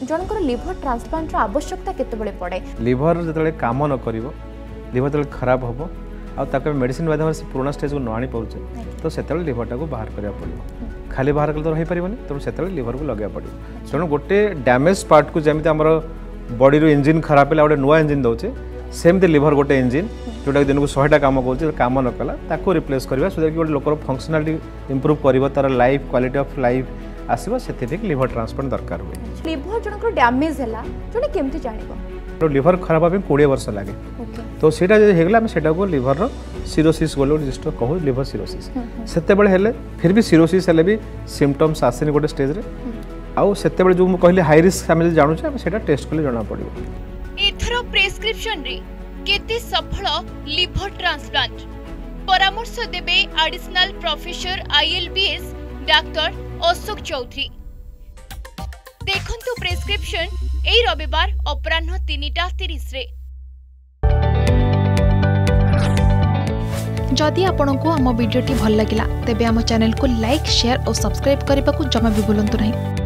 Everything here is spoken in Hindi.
जनकर लिवर ट्रांसप्लांट आवश्यकता केतबेले पड़े लिवर जतले काम न करिवो लिवर जतले खराब होबो आ ताके मेडिसिन माध्यम से पुराना स्टेज को न आनी पड़े तो सेतले लिवर टाको बाहर करिया पड़िबो खाली बाहर कले तो रही परिबनी तो सेतले लिवर को लगे पड़िबो तेणु गोटे डैमेज पार्ट को जेमिति हमर बॉडी रो इंजन खराब होला गोटे नुआ इंजन दउचे सेमती लिवर गोटे इंजन जोटा दिन को 100टा काम कर काम न कला ताको रिप्लेस करबा सो दैट गोटे लोकर फंक्शनालिटी इंप्रूव करबो तार लाइफ क्वालिटी ऑफ लाइफ आसीबो सेति लिवर ट्रांसप्लांट दरकार हुए लिवर जनकर डैमेज हैला जोने केमति जानिबो तो लिवर खराब होबे 20 वर्ष लागे तो सेटा जे हेगला हम सेटा को लिवर रो सिरोसिस बोलो जिस्ट कहू लिवर सिरोसिस सेते बेले हेले फिर भी सिरोसिस हेले भी सिम्पटम्स आसेनी गोटे स्टेज रे आउ सेते बेले जो हम कहली हाई रिस्क हम जानू छै सेटा टेस्ट करले जाना पड़िबो एथरो प्रेस्क्रिप्शन रे केते सफल लिवर ट्रांसप्लांट परामर्श देबे additional professor ILBS doctor Ashok Choudhary देखंतु प्रेस्क्रिप्शन एई रविवार अपराह्न 3:30 रे। जदि आपंक आम भिडी भल लगा तेब आम चैनल को लाइक शेयर और सब्सक्राइब करने को जमा भी भूलु नहीं।